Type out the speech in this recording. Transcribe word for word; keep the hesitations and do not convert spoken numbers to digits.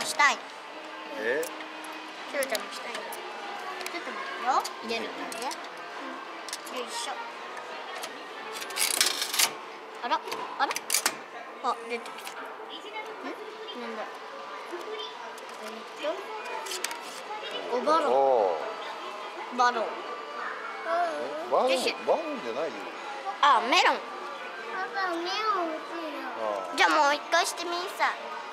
したい。 え？ シロちゃんもしたいんだ。ちょっと待ってよ。入れるからね。よいしょ。あら、あら。あ、出てきた。ん？なんだ。えっと。おバロン。バロン。 バロン、バロンじゃないよ。 あ、メロン。 パパ、目を打つよ。 じゃあもう一回してみんさい。